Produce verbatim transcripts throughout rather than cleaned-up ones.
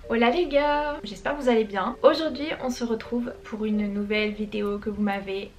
Hola les gars, j'espère que vous allez bien. Aujourd'hui on se retrouve pour une nouvelle vidéo que vous m'avez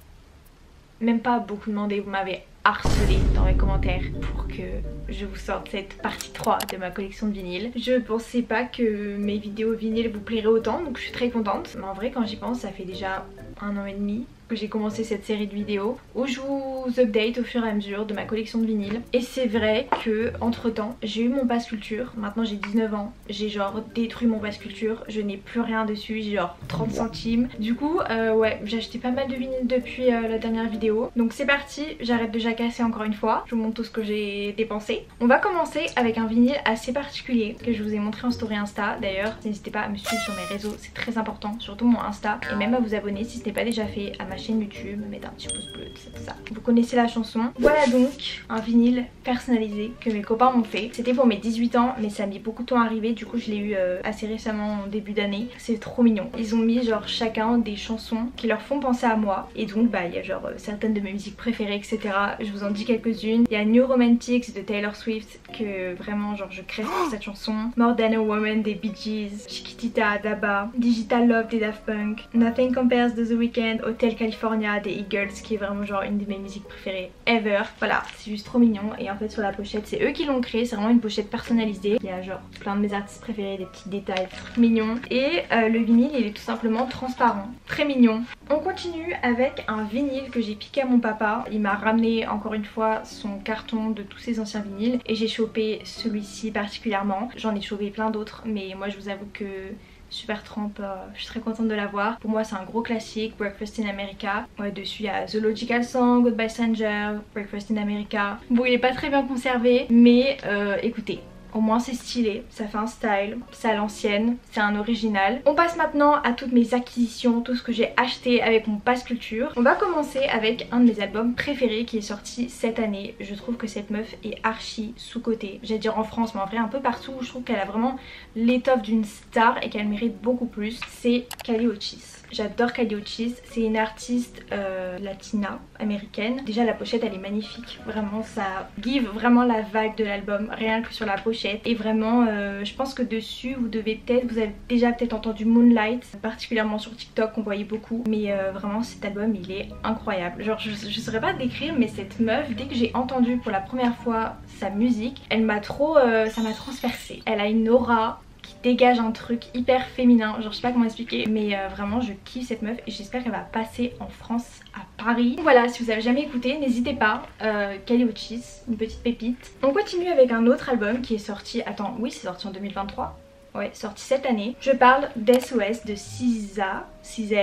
même pas beaucoup demandé, vous m'avez harcelé dans les commentaires pour que je vous sorte cette partie trois de ma collection de vinyles. Je pensais pas que mes vidéos vinyles vous plairaient autant, donc je suis très contente. Mais en vrai quand j'y pense, ça fait déjà un an et demi que j'ai commencé cette série de vidéos où je vous update au fur et à mesure de ma collection de vinyles. Et c'est vrai que entre temps j'ai eu mon pass culture, maintenant j'ai dix-neuf ans, j'ai genre détruit mon pass culture, je n'ai plus rien dessus, j'ai genre trente centimes. Du coup euh, ouais, j'ai acheté pas mal de vinyles depuis euh, la dernière vidéo. Donc c'est parti, j'arrête de jacasser encore une fois, je vous montre tout ce que j'ai dépensé. On va commencer avec un vinyle assez particulier que je vous ai montré en story Insta. D'ailleurs n'hésitez pas à me suivre sur mes réseaux, c'est très important, surtout mon Insta, et même à vous abonner si ce n'est pas déjà fait à ma chaîne YouTube, mettre un petit pouce bleu, tout ça. Vous connaissez la chanson. Voilà donc un vinyle personnalisé que mes copains m'ont fait. C'était pour mes dix-huit ans mais ça a mis beaucoup de temps à arriver, du coup je l'ai eu euh, assez récemment en début d'année. C'est trop mignon. Ils ont mis genre chacun des chansons qui leur font penser à moi, et donc bah il y a genre euh, certaines de mes musiques préférées, etc. Je vous en dis quelques-unes. Il y a New Romantics de Taylor Swift que vraiment genre je crève pour cette chanson. More Than a Woman des Bee Gees, Chiquitita d'Abba, Digital Love des Daft Punk, Nothing Compares de The Weeknd, Hotel California des Eagles qui est vraiment genre une de mes musiques préférées ever. Voilà, c'est juste trop mignon. Et en fait sur la pochette c'est eux qui l'ont créé, c'est vraiment une pochette personnalisée. Il y a genre plein de mes artistes préférés, des petits détails, des trucs mignons. Et euh, le vinyle il est tout simplement transparent, très mignon. On continue avec un vinyle que j'ai piqué à mon papa. Il m'a ramené encore une fois son carton de tous ses anciens vinyles et j'ai chopé celui-ci particulièrement. J'en ai chopé plein d'autres mais moi je vous avoue que Supertramp, euh, je suis très contente de l'avoir. Pour moi c'est un gros classique, Breakfast in America. Ouais, dessus il y a The Logical Song, Goodbye Stranger, Breakfast in America. Bon il est pas très bien conservé mais euh, écoutez, au moins c'est stylé, ça fait un style, c'est à l'ancienne, c'est un original. On passe maintenant à toutes mes acquisitions, tout ce que j'ai acheté avec mon pass culture. On va commencer avec un de mes albums préférés qui est sorti cette année. Je trouve que cette meuf est archi sous-cotée. J'allais dire en France mais en vrai un peu partout. Je trouve qu'elle a vraiment l'étoffe d'une star et qu'elle mérite beaucoup plus. C'est Kali Uchis. J'adore Kali Uchis, c'est une artiste euh, latina, américaine. Déjà la pochette elle est magnifique, vraiment ça give vraiment la vibe de l'album, rien que sur la pochette. Et vraiment euh, je pense que dessus vous devez peut-être, vous avez déjà peut-être entendu Moonlight, particulièrement sur TikTok on voyait beaucoup. Mais euh, vraiment cet album il est incroyable, genre je, je saurais pas décrire mais cette meuf, dès que j'ai entendu pour la première fois sa musique, elle m'a trop, euh, ça m'a transpercée. Elle a une aura qui dégage un truc hyper féminin, genre je sais pas comment expliquer mais euh, vraiment je kiffe cette meuf et j'espère qu'elle va passer en France à Paris. Voilà, si vous avez jamais écouté n'hésitez pas, euh, Kali Uchis, une petite pépite. On continue avec un autre album qui est sorti, attends oui c'est sorti en deux mille vingt-trois, ouais sorti cette année. Je parle d'S O S de S Z A, S Z A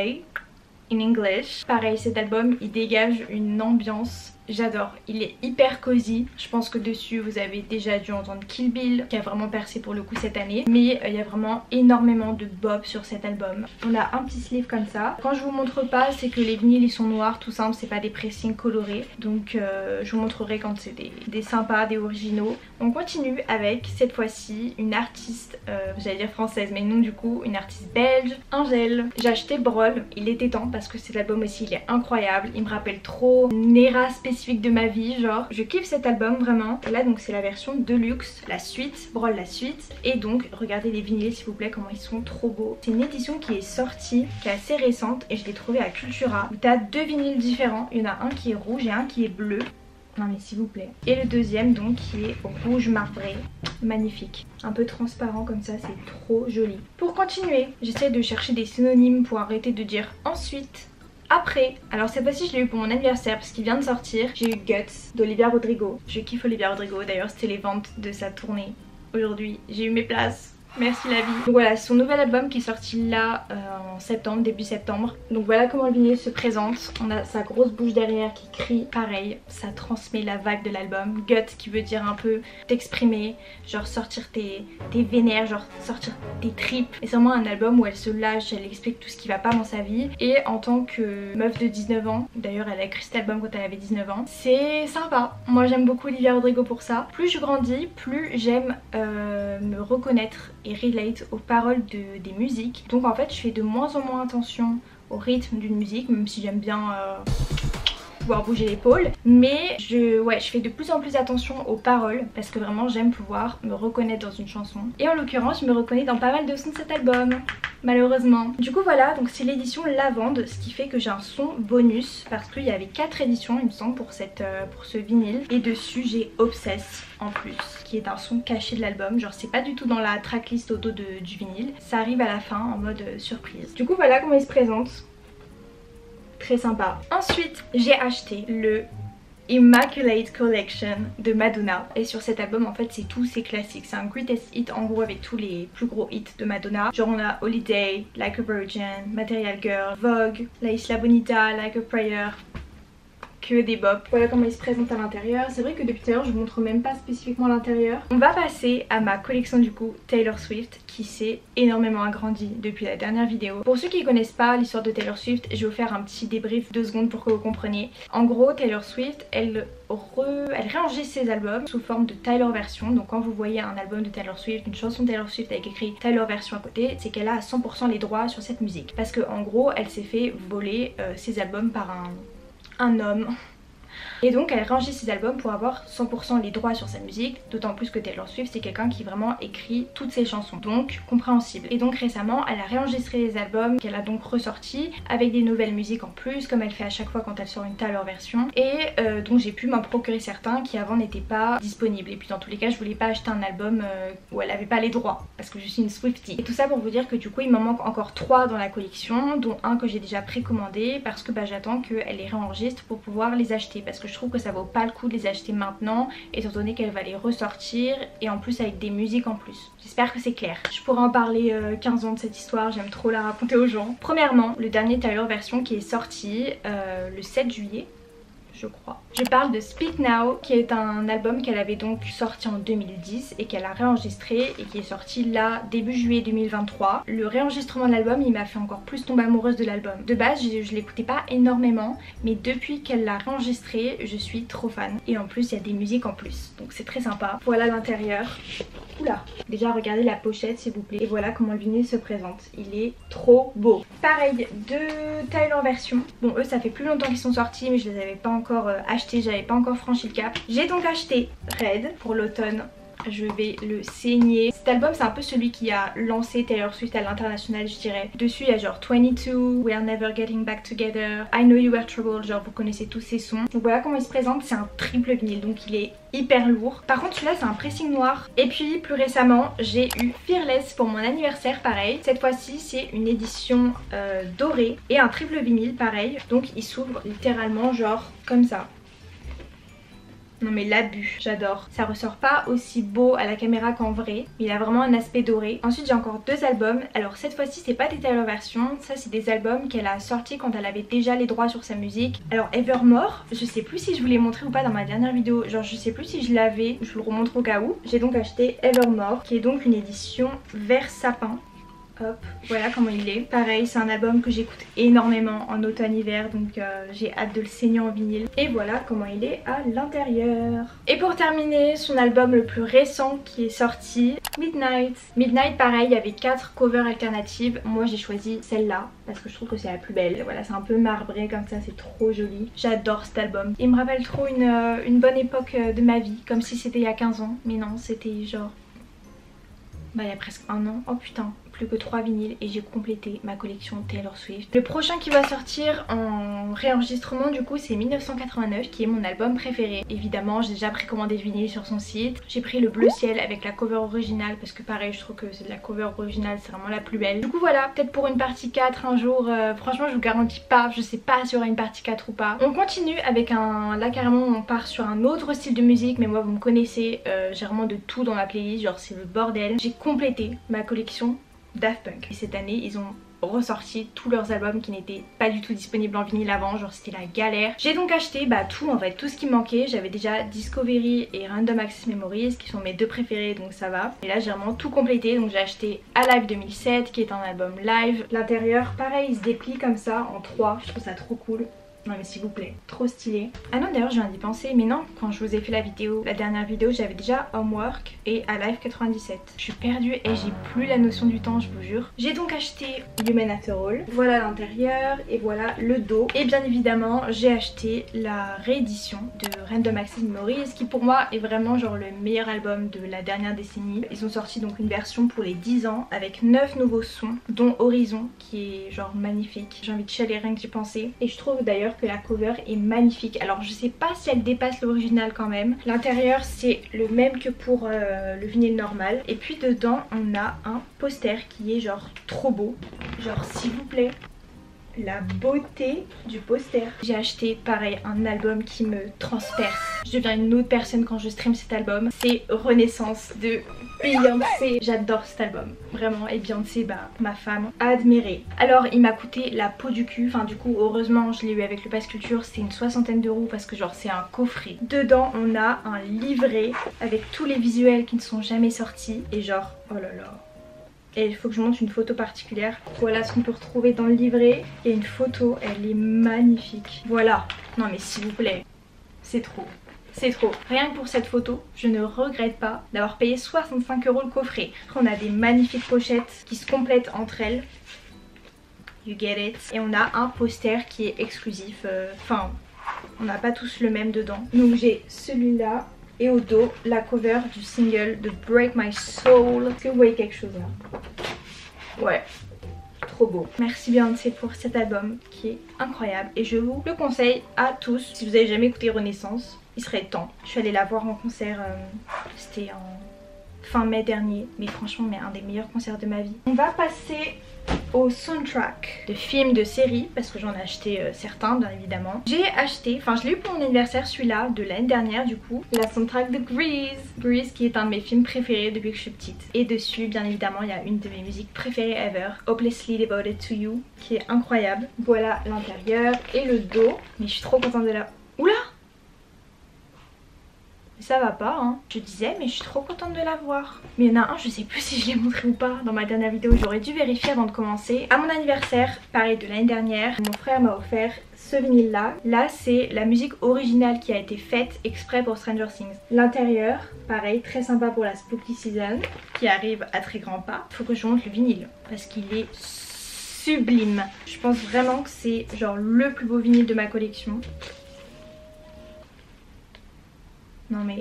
in English. Pareil cet album il dégage une ambiance, j'adore, il est hyper cosy. Je pense que dessus vous avez déjà dû entendre Kill Bill qui a vraiment percé pour le coup cette année. Mais euh, il y a vraiment énormément de bob sur cet album. On a un petit sleeve comme ça. Quand je vous montre pas c'est que les vinyles ils sont noirs tout simple, c'est pas des pressings colorés. Donc euh, je vous montrerai quand c'est des, des sympas, des originaux. On continue avec cette fois-ci une artiste, euh, j'allais dire française mais non du coup, une artiste belge, Angèle. J'ai acheté Brol, il était temps parce que cet album aussi il est incroyable. Il me rappelle trop une era spécifique de ma vie, genre je kiffe cet album vraiment. Et là donc c'est la version deluxe, la suite, Brol la suite. Et donc regardez les vinyles s'il vous plaît comment ils sont trop beaux. C'est une édition qui est sortie, qui est assez récente et je l'ai trouvée à Cultura. T'as deux vinyles différents, il y en a un qui est rouge et un qui est bleu. Non mais s'il vous plaît. Et le deuxième donc qui est rouge marbré, magnifique. Un peu transparent comme ça, c'est trop joli. Pour continuer, j'essaie de chercher des synonymes pour arrêter de dire ensuite. Après, alors cette fois-ci je l'ai eu pour mon anniversaire parce qu'il vient de sortir. J'ai eu Guts d'Olivia Rodrigo. Je kiffe Olivia Rodrigo, d'ailleurs c'était les ventes de sa tournée aujourd'hui. J'ai eu mes places. Merci la vie. Donc voilà, c'est son nouvel album qui est sorti là euh, en septembre, début septembre. Donc voilà comment le vinyle se présente. On a sa grosse bouche derrière qui crie. Pareil, ça transmet la vague de l'album. Gut qui veut dire un peu t'exprimer, genre sortir tes, tes vénères, genre sortir tes tripes. Et c'est vraiment un album où elle se lâche, elle explique tout ce qui va pas dans sa vie. Et en tant que meuf de dix-neuf ans, d'ailleurs elle a écrit cet album quand elle avait dix-neuf ans, c'est sympa. Moi j'aime beaucoup Olivia Rodrigo pour ça. Plus je grandis, plus j'aime euh, me reconnaître et relate aux paroles de, des musiques. Donc en fait je fais de moins en moins attention au rythme d'une musique, même si j'aime bien euh, pouvoir bouger l'épaule. Mais je, ouais, je fais de plus en plus attention aux paroles parce que vraiment j'aime pouvoir me reconnaître dans une chanson. Et en l'occurrence je me reconnais dans pas mal de sons de cet album, malheureusement. Du coup voilà, donc c'est l'édition Lavande, ce qui fait que j'ai un son bonus parce qu'il y avait quatre éditions il me semble pour, cette, euh, pour ce vinyle. Et dessus j'ai Obsess en plus, qui est un son caché de l'album. Genre c'est pas du tout dans la tracklist auto de, du vinyle, ça arrive à la fin en mode euh, surprise. Du coup voilà comment il se présente. Très sympa. Ensuite j'ai acheté le Immaculate Collection de Madonna, et sur cet album en fait c'est tous ses classiques, c'est un greatest hit en gros avec tous les plus gros hits de Madonna. Genre on a Holiday, Like a Virgin, Material Girl, Vogue, La Isla Bonita, Like a Prayer, que des bops. Voilà comment il se présente à l'intérieur. C'est vrai que depuis tout à l'heure je vous montre même pas spécifiquement l'intérieur. On va passer à ma collection du coup Taylor Swift, qui s'est énormément agrandie depuis la dernière vidéo. Pour ceux qui connaissent pas l'histoire de Taylor Swift, je vais vous faire un petit débrief deux secondes pour que vous compreniez. En gros Taylor Swift elle, re... elle réenregistre ses albums sous forme de Taylor version. Donc quand vous voyez un album de Taylor Swift, une chanson de Taylor Swift avec écrit Taylor version à côté, c'est qu'elle a à cent pour cent les droits sur cette musique. Parce que en gros elle s'est fait voler euh, ses albums par un... un homme. Et donc elle réenregistre ses albums pour avoir cent pour cent les droits sur sa musique, d'autant plus que Taylor Swift c'est quelqu'un qui vraiment écrit toutes ses chansons, donc compréhensible. Et donc récemment elle a réenregistré les albums qu'elle a donc ressortis avec des nouvelles musiques en plus, comme elle fait à chaque fois quand elle sort une Taylor version. Et euh, donc j'ai pu m'en procurer certains qui avant n'étaient pas disponibles. Et puis dans tous les cas je voulais pas acheter un album euh, où elle avait pas les droits, parce que je suis une Swiftie. Et tout ça pour vous dire que du coup il m'en manque encore trois dans la collection, dont un que j'ai déjà précommandé parce que bah, j'attends qu'elle les réenregistre pour pouvoir les acheter, parce que je trouve que ça vaut pas le coup de les acheter maintenant étant donné qu'elle va les ressortir, et en plus avec des musiques en plus. J'espère que c'est clair. Je pourrais en parler euh, quinze ans de cette histoire, j'aime trop la raconter aux gens. Premièrement, le dernier Taylor version qui est sorti euh, le sept juillet, je crois. Je parle de Speak Now, qui est un album qu'elle avait donc sorti en deux mille dix et qu'elle a réenregistré et qui est sorti là début juillet deux mille vingt-trois. Le réenregistrement de l'album il m'a fait encore plus tomber amoureuse de l'album. De base je, je l'écoutais pas énormément, mais depuis qu'elle l'a réenregistré je suis trop fan. Et en plus il y a des musiques en plus, donc c'est très sympa. Voilà l'intérieur. Oula. Déjà regardez la pochette s'il vous plaît. Et voilà comment le vinyle se présente. Il est trop beau. Pareil, deux Taylor version. Bon eux ça fait plus longtemps qu'ils sont sortis mais je les avais pas encore euh, achetés, j'avais pas encore franchi le cap. J'ai donc acheté Red pour l'automne. Je vais le saigner. Cet album c'est un peu celui qui a lancé Taylor Swift à l'international je dirais. Dessus il y a genre vingt-deux, We Are Never Getting Back Together, I Know You Were Trouble, genre vous connaissez tous ces sons. Donc voilà comment il se présente, c'est un triple vinyle donc il est hyper lourd. Par contre celui-là c'est un pressing noir. Et puis plus récemment j'ai eu Fearless pour mon anniversaire pareil. Cette fois-ci c'est une édition euh, dorée et un triple vinyle pareil. Donc il s'ouvre littéralement genre comme ça. Non mais l'abus, j'adore. Ça ressort pas aussi beau à la caméra qu'en vrai, mais il a vraiment un aspect doré. Ensuite j'ai encore deux albums. Alors cette fois-ci c'est pas des Taylor versions, ça c'est des albums qu'elle a sortis quand elle avait déjà les droits sur sa musique. Alors Evermore, je sais plus si je vous l'ai montré ou pas dans ma dernière vidéo, genre je sais plus si je l'avais, je vous le remontre au cas où. J'ai donc acheté Evermore, qui est donc une édition vert sapin. Hop, voilà comment il est. Pareil, c'est un album que j'écoute énormément en automne-hiver, donc euh, j'ai hâte de le saigner en vinyle. Et voilà comment il est à l'intérieur. Et pour terminer, son album le plus récent qui est sorti, Midnight. Midnight, pareil, il y avait quatre covers alternatives. Moi j'ai choisi celle-là parce que je trouve que c'est la plus belle. Voilà, c'est un peu marbré comme ça, c'est trop joli. J'adore cet album. Il me rappelle trop une, euh, une bonne époque de ma vie, comme si c'était il y a quinze ans. Mais non, c'était genre... bah il y a presque un an. Oh putain, plus que trois vinyles et j'ai complété ma collection Taylor Swift. Le prochain qui va sortir en réenregistrement du coup c'est mille neuf cent quatre-vingt-neuf, qui est mon album préféré. Évidemment j'ai déjà précommandé le vinyle sur son site. J'ai pris le bleu ciel avec la cover originale parce que pareil je trouve que c'est de la cover originale, c'est vraiment la plus belle. Du coup voilà, peut-être pour une partie quatre un jour, euh, franchement je vous garantis pas, je sais pas s'il y aura une partie quatre ou pas. On continue avec un, là carrément on part sur un autre style de musique, mais moi vous me connaissez, euh, j'ai vraiment de tout dans ma playlist, genre c'est le bordel. J'ai complété ma collection Daft Punk. Et cette année ils ont ressorti tous leurs albums qui n'étaient pas du tout disponibles en vinyle avant, genre c'était la galère. J'ai donc acheté bah tout en fait, tout ce qui me manquait. J'avais déjà Discovery et Random Access Memories qui sont mes deux préférés donc ça va. Et là j'ai vraiment tout complété, donc j'ai acheté Alive deux mille sept qui est un album live. L'intérieur pareil il se déplie comme ça en trois, je trouve ça trop cool. Non mais s'il vous plaît, trop stylé. Ah non d'ailleurs je viens d'y penser, mais non, quand je vous ai fait la vidéo, la dernière vidéo, j'avais déjà Homework et Alive quatre-vingt-dix-sept. Je suis perdue et j'ai plus la notion du temps, je vous jure. J'ai donc acheté Human After All. Voilà l'intérieur et voilà le dos. Et bien évidemment j'ai acheté la réédition de Random Access Memories qui pour moi est vraiment genre le meilleur album de la dernière décennie. Ils ont sorti donc une version pour les dix ans avec neuf nouveaux sons dont Horizon qui est genre magnifique. J'ai envie de chialer rien que j'y pensais. Et je trouve d'ailleurs que la cover est magnifique. Alors je sais pas si elle dépasse l'original quand même. L'intérieur c'est le même que pour euh, le vinyle normal. Et puis dedans on a un poster qui est genre trop beau. Genre s'il vous plaît, la beauté du poster. J'ai acheté pareil un album qui me transperce. Je deviens une autre personne quand je stream cet album. C'est Renaissance de Beyoncé. J'adore cet album vraiment, et Beyoncé bah ma femme admirée. Alors il m'a coûté la peau du cul, enfin du coup heureusement je l'ai eu avec le pass culture, c'est une soixantaine d'euros parce que genre c'est un coffret. Dedans on a un livret avec tous les visuels qui ne sont jamais sortis et genre oh là là. Et il faut que je montre une photo particulière. Voilà ce qu'on peut retrouver dans le livret. Il y a une photo, elle est magnifique. Voilà. Non mais s'il vous plaît, c'est trop. C'est trop. Rien que pour cette photo, je ne regrette pas d'avoir payé soixante-cinq euros le coffret. Après, on a des magnifiques pochettes qui se complètent entre elles. You get it. Et on a un poster qui est exclusif. Enfin, euh, on n'a pas tous le même dedans. Donc j'ai celui-là. Et au dos, la cover du single de Break My Soul. Est-ce que vous voyez quelque chose là? Ouais, trop beau. Merci Beyoncé pour cet album qui est incroyable. Et je vous le conseille à tous. Si vous avez jamais écouté Renaissance, il serait temps. Je suis allée la voir en concert, euh, c'était en fin mai dernier. Mais franchement, mais un des meilleurs concerts de ma vie. On va passer au soundtrack de films, de séries, parce que j'en ai acheté euh, certains bien évidemment. J'ai acheté, enfin je l'ai eu pour mon anniversaire celui-là de l'année dernière du coup, la soundtrack de Grease. Grease qui est un de mes films préférés depuis que je suis petite. Et dessus bien évidemment il y a une de mes musiques préférées ever, Hopelessly Devoted to You, qui est incroyable. Voilà l'intérieur et le dos, mais je suis trop contente de la... Oula! Ça va pas hein, je disais mais je suis trop contente de la voir. Mais il y en a un, je sais plus si je l'ai montré ou pas dans ma dernière vidéo, j'aurais dû vérifier avant de commencer. À mon anniversaire, pareil de l'année dernière, mon frère m'a offert ce vinyle là. Là c'est la musique originale qui a été faite exprès pour Stranger Things. L'intérieur, pareil, très sympa pour la Spooky Season qui arrive à très grands pas. Faut que je montre le vinyle parce qu'il est sublime. Je pense vraiment que c'est genre le plus beau vinyle de ma collection. Non mais...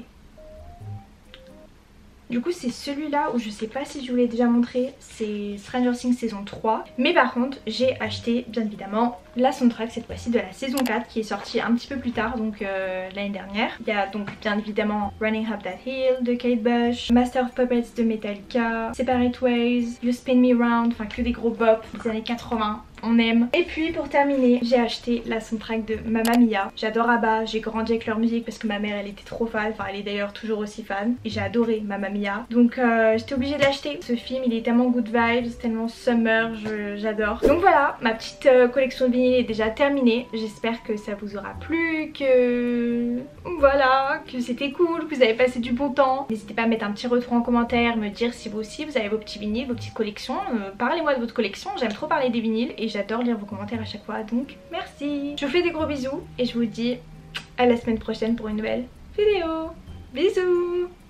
Du coup c'est celui-là où je sais pas si je vous l'ai déjà montré, c'est Stranger Things saison trois. Mais par contre j'ai acheté bien évidemment la soundtrack cette fois-ci de la saison quatre qui est sortie un petit peu plus tard, donc euh, l'année dernière. Il y a donc bien évidemment Running Up That Hill de Kate Bush, Master of Puppets de Metallica, Separate Ways, You Spin Me Round, enfin que des gros bops des années quatre-vingts. On aime. Et puis pour terminer, j'ai acheté la soundtrack de Mamma Mia. J'adore ABBA, j'ai grandi avec leur musique parce que ma mère elle était trop fan, enfin elle est d'ailleurs toujours aussi fan. Et j'ai adoré Mamma Mia. Donc euh, j'étais obligée de l'acheter. Ce film il est tellement good vibes, tellement summer, j'adore. Donc voilà, ma petite euh, collection de vinyle est déjà terminée. J'espère que ça vous aura plu, que... Voilà, que c'était cool, que vous avez passé du bon temps. N'hésitez pas à mettre un petit retour en commentaire, me dire si vous aussi vous avez vos petits vinyles, vos petites collections. Euh, Parlez-moi de votre collection, j'aime trop parler des vinyles et j'adore lire vos commentaires à chaque fois, donc merci. Je vous fais des gros bisous et je vous dis à la semaine prochaine pour une nouvelle vidéo. Bisous.